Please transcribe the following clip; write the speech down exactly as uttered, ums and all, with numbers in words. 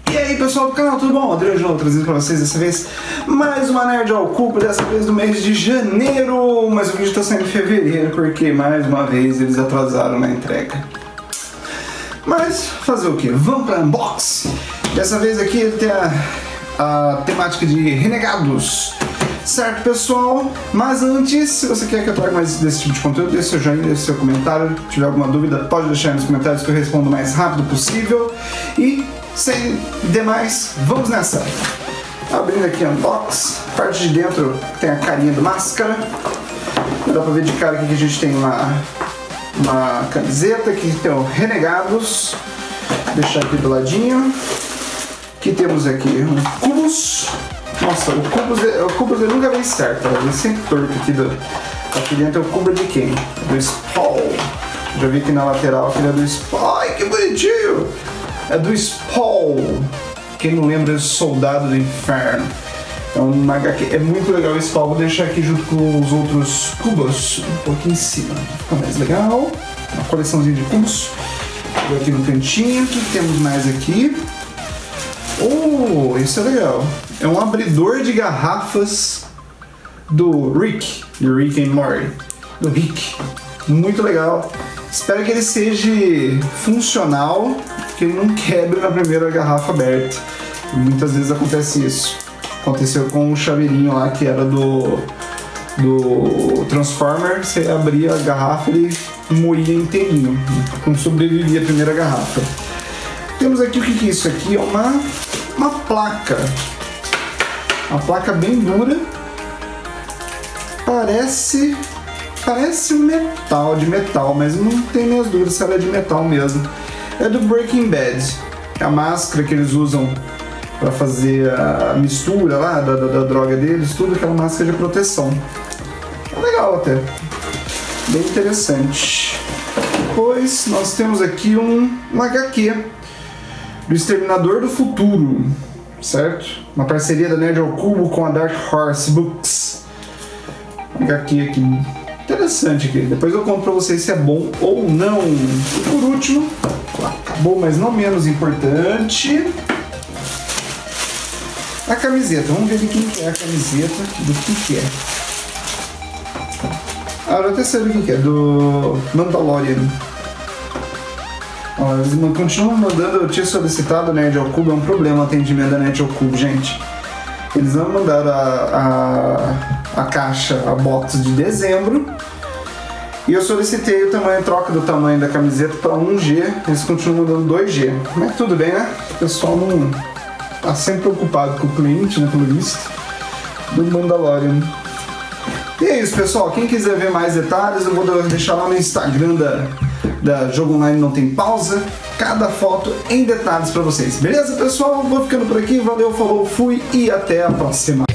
E aí pessoal do canal, tudo bom? Adriano de novo, trazendo pra vocês dessa vez mais uma Nerd ao Cubo, dessa vez do mês de janeiro, mas o vídeo tá saindo em fevereiro porque mais uma vez eles atrasaram na entrega. Mas fazer o que? Vamos pra unboxing! Dessa vez aqui ele tem a, a temática de renegados, certo pessoal? Mas antes, se você quer que eu traga mais desse tipo de conteúdo, deixe seu joinha, deixe seu comentário. Se tiver alguma dúvida, pode deixar aí nos comentários que eu respondo o mais rápido possível. E sem demais, vamos nessa! Abrindo aqui o unboxing, parte de dentro tem a carinha do Máscara. Dá pra ver de cara aqui que a gente tem uma, uma camiseta, aqui tem o Renegados. Vou deixar aqui do ladinho. Aqui temos aqui um Cubos. Nossa, o Cubos, o Cubos ele nunca vem certo, ele sempre torto aqui, do, aqui dentro é o Cubo de quem? Do Spawn. Já vi aqui na lateral que ele é do Spawn. Ai, que bonitinho! É do Spawn. Quem não lembra é o Soldado do Inferno. Então, uma H Q é muito legal esse Spawn. Vou deixar aqui junto com os outros cubos um pouquinho em cima. Fica mais legal. Uma coleçãozinha de cubos. Vou aqui no cantinho. O que temos mais aqui? Oh, isso é legal. É um abridor de garrafas do Rick, do Rick and Morty. Do Rick. Muito legal. Espero que ele seja funcional, que ele não quebre na primeira garrafa aberta. Muitas vezes acontece isso. Aconteceu com o chaveirinho lá que era do, do Transformer. Você abria a garrafa e ele moía inteirinho. Não sobrevivia a primeira garrafa. Temos aqui o que, que é isso aqui? É uma, uma placa. Uma placa bem dura. Parece... Parece um metal, de metal, mas não tem minhas dúvidas se ela é de metal mesmo. É do Breaking Bad. É a máscara que eles usam para fazer a mistura lá da, da, da droga deles, tudo aquela máscara de proteção. É legal até. Bem interessante. Depois nós temos aqui um, um H Q do Exterminador do Futuro, certo? Uma parceria da Nerd ao Cubo com a Dark Horse Books. H Q aqui. Interessante aqui. Depois eu conto pra vocês se é bom ou não. E por último, acabou, mas não menos importante, a camiseta. Vamos ver de quem é a camiseta, do que que é. Ah, eu até sei do que que é, do Mandalorian. Ó, eles continuam mandando, eu tinha solicitado a Nerd ao Cubo, é um problema o atendimento da Nerd ao Cubo, gente. Eles não mandaram a, a, a caixa, a box de dezembro. E eu solicitei o tamanho, troca do tamanho da camiseta para um G. Eles continuam mandando dois G. Mas tudo bem, né? O pessoal não tá sempre preocupado com o cliente, né? Pelo visto. Do Mandalorian. E é isso, pessoal. Quem quiser ver mais detalhes, eu vou deixar lá no Instagram da, da Jogo Online Não Tem Pausa. Cada foto em detalhes para vocês. Beleza, pessoal? Vou ficando por aqui. Valeu, falou, fui e até a próxima.